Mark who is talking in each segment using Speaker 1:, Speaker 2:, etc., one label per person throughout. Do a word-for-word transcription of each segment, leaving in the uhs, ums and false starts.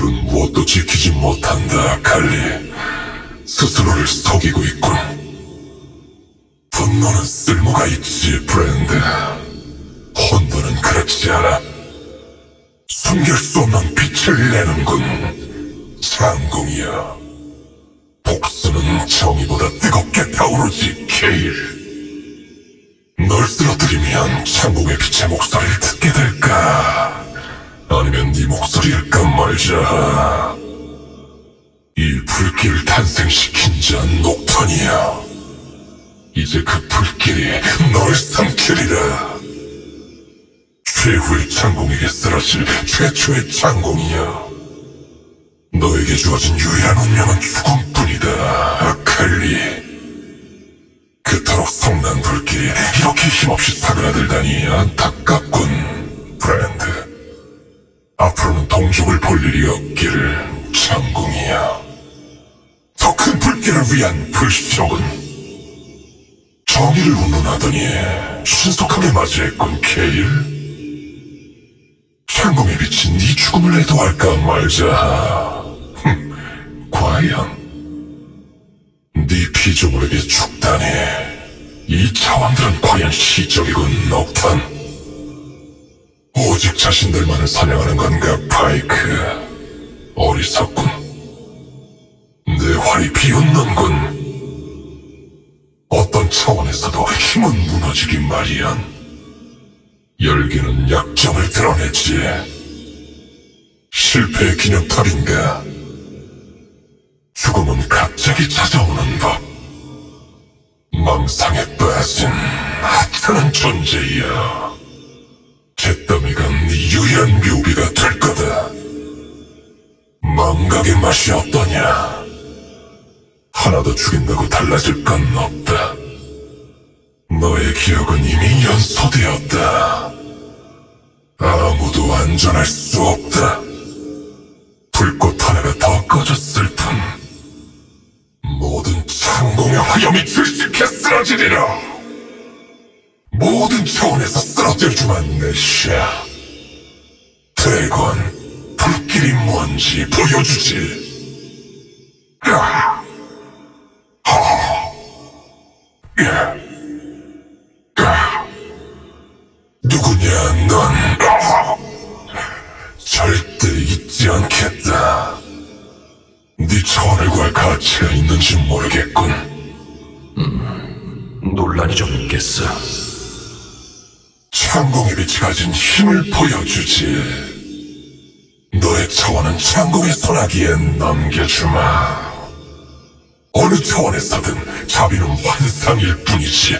Speaker 1: 둘은 무엇도 지키지 못한다, 갈리. 스스로를 속이고 있군. 분노는 쓸모가 있지, 브랜드. 혼돈은 그렇지 않아. 숨길 수 없는 빛을 내는군. 창공이야. 복수는 정의보다 뜨겁게 타오르지, 케일. 널 쓰러뜨리면 창공의 빛의 목소리를 듣게 될까? 아니면 네 목소리일까 말자. 이 불길을 탄생시킨 자 녹턴이야. 이제 그 불길이 널 삼키리라. 최후의 창공에게 쓰러질 최초의 창공이야. 너에게 주어진 유일한 운명은 죽음뿐이다, 아칼리. 그토록 성난 불길이 이렇게 힘없이 사그라들다니 안타깝군, 브랜드. 앞으로는 동족을 볼 일이 없기를, 창공이야. 더 큰 불길을 위한 불시적은 정의를 운운하더니 신속하게 맞이했군, 케일. 창공의 빛이 네 죽음을 애도할까 말자. 흠, 과연 네 피조물에게 죽다니. 이 차원들은 과연 시적이군, 녹턴. 오직 자신들만을 사냥하는 건가, 파이크. 어리석군. 내 활이 비웃는군. 어떤 차원에서도 힘은 무너지기 마련. 열기는 약점을 드러내지. 실패의 기념탑인가? 죽음은 갑자기 찾아오는 법. 망상에 빠진 하찮은 존재야. 잿더미가 네 유일한 묘비가 될 거다. 망각의 맛이 어떠냐? 하나도 죽인다고 달라질 건 없다. 너의 기억은 이미 연소되었다. 아무도 안전할 수 없다. 불꽃 하나가 더 꺼졌을 뿐 모든 창공의 화염이 질식해 쓰러지리라. 모든 차원에서 쓰러져주만 내샤. 드래곤, 불길이 뭔지 보여주지. 아, 하, 예, 아, 누구냐 넌? 아, 절대 잊지 않겠다. 네 차원을 구할 가치가 있는지 모르겠군.
Speaker 2: 음, 논란이 좀 있겠어.
Speaker 1: 창공의 빛이 가진 힘을 보여주지. 너의 차원은 창공의 소나기에 넘겨주마. 어느 차원에서든 자비는 환상일 뿐이지.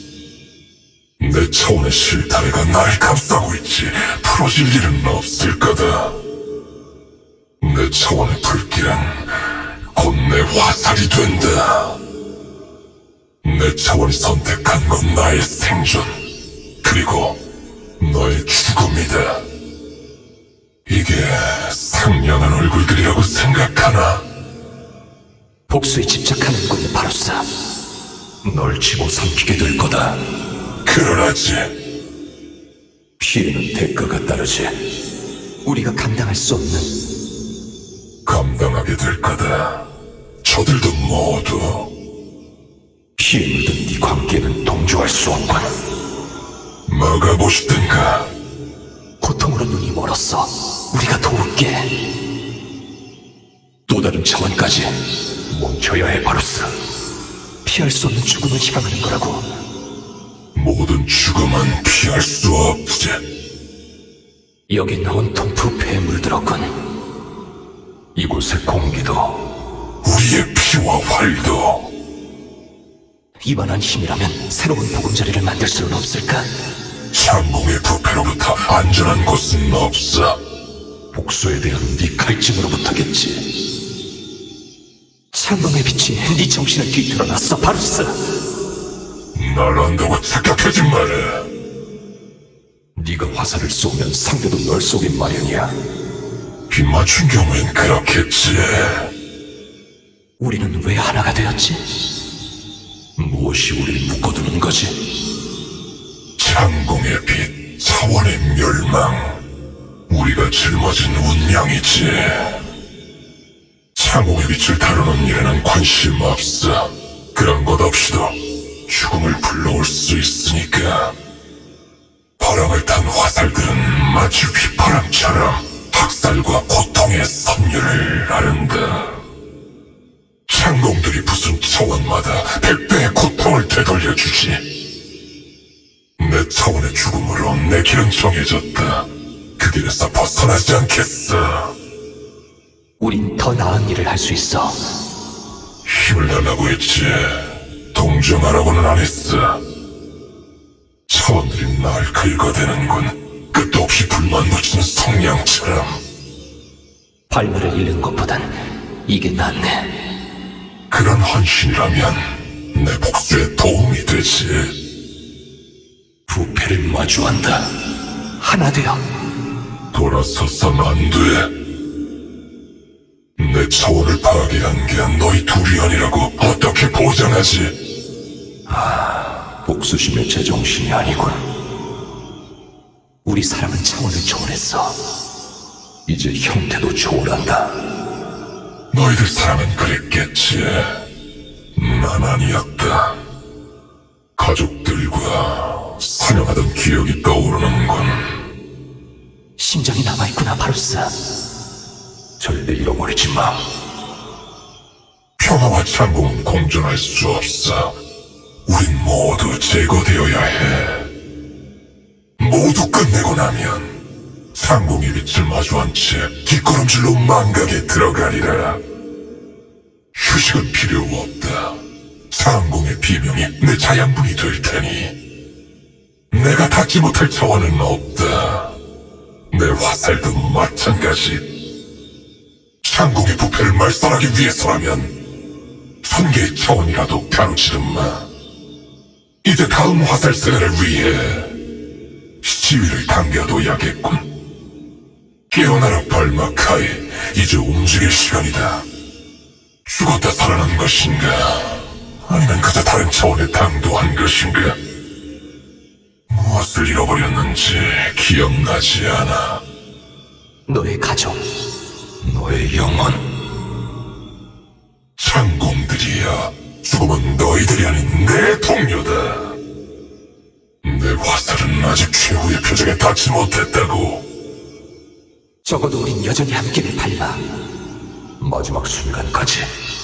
Speaker 1: 내 차원의 실타래가 날 감싸고 있지. 풀어질 일은 없을 거다. 내 차원의 불길은 곧 내 화살이 된다. 내 차원이 선택한 건 나의 생존, 그리고 너의 죽음이다. 이게 상냥한 얼굴들이라고 생각하나?
Speaker 2: 복수에 집착하는군, 바로사. 널 집어삼키게 될 거다.
Speaker 1: 그러라지.
Speaker 2: 피해는 대가가 따르지. 우리가 감당할 수 없는.
Speaker 1: 감당하게 될 거다. 저들도 모두.
Speaker 2: 피해 물든 네 관계는 동조할 수 없군.
Speaker 1: 막아보시든가.
Speaker 2: 고통으로 눈이 멀었어. 우리가 도울게. 또 다른 차원까지 멈춰야 해, 바로스. 피할 수 없는 죽음을 향하는 거라고.
Speaker 1: 모든 죽음은 피할 수 없지.
Speaker 2: 여긴 온통 부패에 물들었군. 이곳의 공기도
Speaker 1: 우리의 피와 활도.
Speaker 2: 이만한 힘이라면 새로운 보금자리를 만들 수는 없을까?
Speaker 1: 창공의 부패로부터 안전한 곳은 없어.
Speaker 2: 복수에 대한 네 갈증으로부터겠지. 창공의 빛이 네 정신을 뒤틀어놨어, 바루스.
Speaker 1: 날 안다고 착각하지 마라.
Speaker 2: 네가 화살을 쏘면 상대도 널 쏘긴 마련이야.
Speaker 1: 빗 맞춘 경우엔 그렇겠지.
Speaker 2: 우리는 왜 하나가 되었지? 무엇이 우리를 묶어두는 거지?
Speaker 1: 창공의 빛, 차원의 멸망. 우리가 짊어진 운명이지. 창공의 빛을 다루는 일에는 관심 없어. 그런 것 없이도 죽음을 불러올 수 있으니까. 바람을 탄 화살들은 마치 휘파람처럼 학살과 고통의 섭리를 나른다. 창공들이 부순 차원마다 백배의 고통을 되돌려주지. 내 차원의 죽음으로 내 길은 정해졌다. 그 길에서 벗어나지 않겠어.
Speaker 2: 우린 더 나은 일을 할 수 있어.
Speaker 1: 힘을 달라고 했지. 동정하라고는 안 했어. 차원들이 날 긁어대는군. 끝도 없이 불만 묻히는 성냥처럼.
Speaker 2: 발물을 잃는 것보단 이게 낫네.
Speaker 1: 그런 헌신이라면 내 복수에 도움이 되지.
Speaker 2: 부패를 마주한다. 하나 되어.
Speaker 1: 돌아서선 안 돼. 내 차원을 파괴한 게 너희 둘이 아니라고 어떻게 보장하지?
Speaker 2: 복수심의 제정신이 아니군. 우리 사람은 차원을 초월했어. 이제 형태도 초월한다.
Speaker 1: 너희들 사람은 그랬겠지. 난 아니었다. 가족들과 사냥하던 기억이 떠오르는군.
Speaker 2: 심장이 남아있구나, 바루스. 절대 잃어버리지 마.
Speaker 1: 평화와 창공은 공존할 수 없어. 우린 모두 제거되어야 해. 모두 끝내고 나면 창공의 빛을 마주한 채 뒷걸음질로 망각에 들어가리라. 휴식은 필요 없다. 창공의 비명이 내 자양분이 될 테니. 내가 닿지 못할 차원은 없다. 내 화살도 마찬가지. 창공의 부패를 말살하기 위해서라면 천 개의 차원이라도 가로지른 마. 이제 다음 화살 세례를 위해 시위를 당겨둬야겠군. 깨어나라 발마카이. 이제 움직일 시간이다. 죽었다 살아난 것인가? 아니면 그저 다른 차원에 당도한 것인가? 무엇을 잃어버렸는지 기억나지 않아.
Speaker 2: 너의 가족, 너의 영혼.
Speaker 1: 창공들이야. 죽음은 너희들이 아닌 내 동료다. 내 화살은 아직 최후의 표적에 닿지 못했다고.
Speaker 2: 적어도 우린 여전히 함께해, 발마. 마지막 순간까지.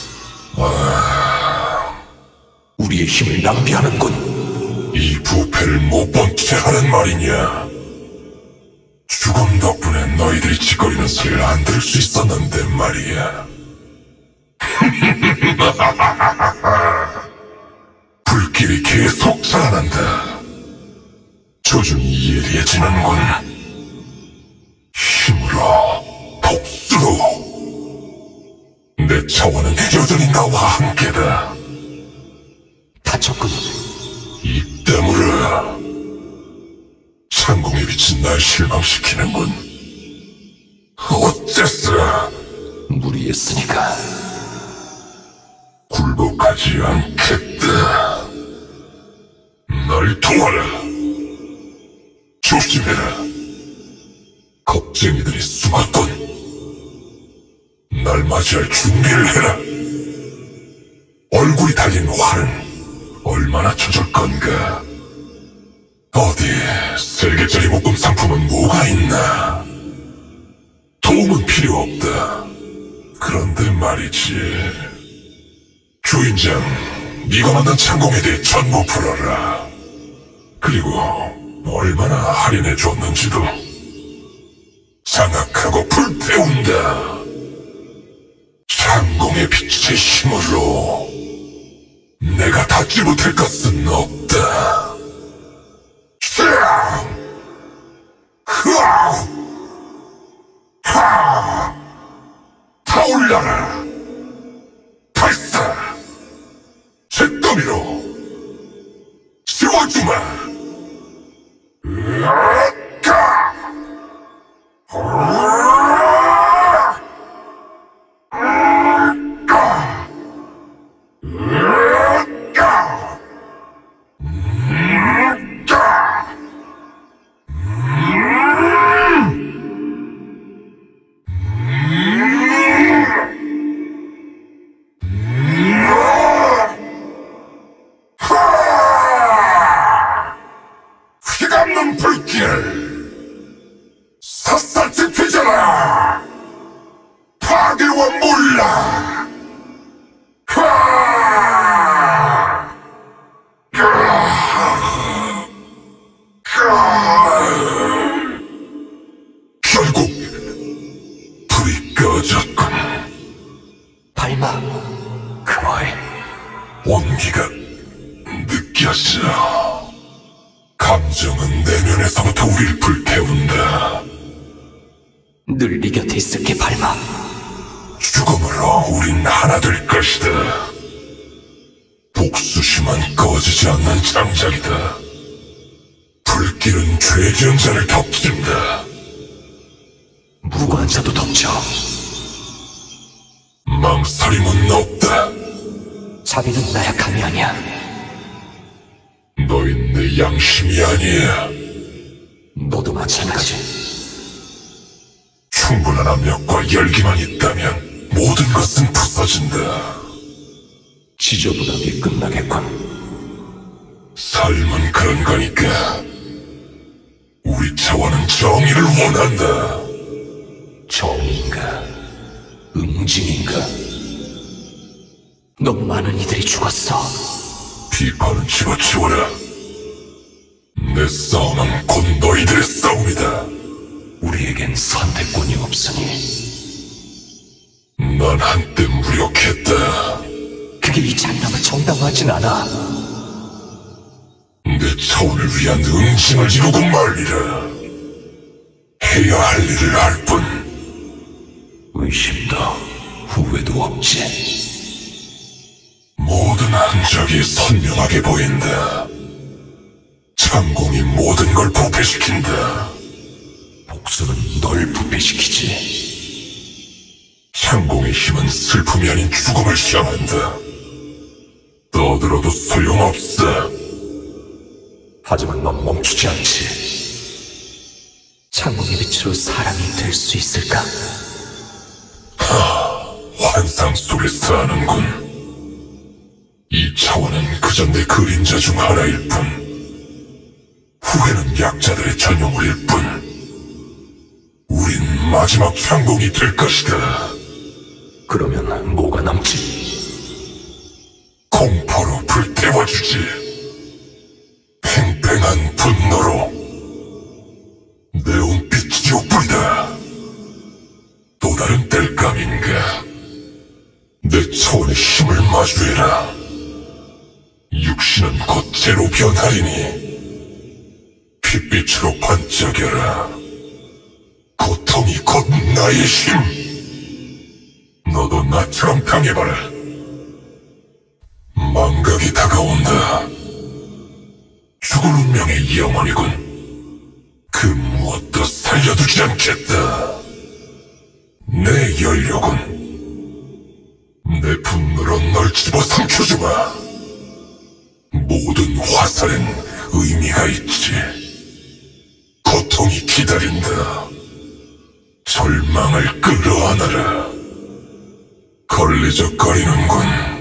Speaker 1: 아...
Speaker 2: 우리의 힘을 낭비하는군.
Speaker 1: 이 부패를 못 본 채 하는 말이냐? 죽음 덕분에 너희들이 짓거리는 소리를 안 들을 수 있었는데 말이야. 불길이 계속 자라난다. 조준이 예리해지는군. 힘으로, 복수로. 내 차원은 여전히 나와 함께다.
Speaker 2: 다쳤군.
Speaker 1: 이 때문에 창공의 빛이 날 실망시키는군. 어째서
Speaker 2: 무리했으니까.
Speaker 1: 굴복하지 않겠다. 날 도와라. 조심해라. 겁쟁이들이 숨었군. 날 맞이할 준비를 해라. 얼굴이 달린 활은 얼마나 쳐줄 건가? 어디 세 개짜리 묶음 상품은 뭐가 있나? 도움은 필요 없다. 그런데 말이지. 주인장, 네가 만난 창공에 대해 전부 풀어라. 그리고 얼마나 할인해 줬는지도. 장악하고 불태운다. 창공의 빛의 힘으로 내가 닿지 못할 것은 없다. 샤! 흐아! 하! 타올라라! 발사! 잿더미로 지워주마! 으아까! 으아! 으아까! 으아까! 으아까! 음! 음! 꺼졌군.
Speaker 2: 발마, 그와의
Speaker 1: 온기가 느껴져. 감정은 내면에서부터 우릴 불태운다.
Speaker 2: 늘 네 곁에 있을게, 발마.
Speaker 1: 죽음으로 우린 하나 될 것이다. 복수심은 꺼지지 않는 장작이다. 불길은 죄 지은 자를 덮친다.
Speaker 2: 무고한 자도 덮쳐.
Speaker 1: 망설임은 없다.
Speaker 2: 자비는 나약함이 아니야.
Speaker 1: 너흰 내 양심이 아니야.
Speaker 2: 너도 마찬가지.
Speaker 1: 충분한 압력과 열기만 있다면 모든 것은 부서진다.
Speaker 2: 지저분하게 끝나겠군.
Speaker 1: 삶은 그런 거니까. 우리 차원은 정의를 원한다.
Speaker 2: 정의인가? 응징인가? 너무 많은 이들이 죽었어.
Speaker 1: 비판은 집어치워라. 내 싸움은 곧 너희들의 싸움이다.
Speaker 2: 우리에겐 선택권이 없으니.
Speaker 1: 난 한때 무력했다.
Speaker 2: 그게 이 잔인함을 정당화하진 않아.
Speaker 1: 내 차원을 위한 응징을 이루고 말리라. 해야 할 일을 할 뿐.
Speaker 2: 의심도 후회도 없지.
Speaker 1: 모든 흔적이 선명하게 보인다. 창공이 모든 걸 부패시킨다.
Speaker 2: 복수는 널 부패시키지.
Speaker 1: 창공의 힘은 슬픔이 아닌 죽음을 향한다. 떠들어도 소용없어.
Speaker 2: 하지만 넌 멈추지 않지. 창공의 빛으로 사람이 될 수 있을까?
Speaker 1: 환상 속에 사는군. 이 차원은 그저 내 그림자 중 하나일 뿐. 후회는 약자들의 전유물일 뿐. 우린 마지막 창공이 될 것이다.
Speaker 2: 그러면 뭐가 남지?
Speaker 1: 공포로 불태워주지. 팽팽한 분노로. 내온빛이 옥불이다. 또 다른 땔감인가. 내 차원의 힘을 마주해라. 육신은 곧 재로 변하리니 핏빛으로 반짝여라. 고통이 곧 나의 힘. 너도 나처럼 당해봐라. 망각이 다가온다. 죽을 운명의 영혼이군. 그 무엇도 살려두지 않겠다. 내 연료군. 내 분노로 널 집어삼켜주마. 모든 화살엔 의미가 있지. 고통이 기다린다. 절망을 끌어안아라. 걸리적거리는군.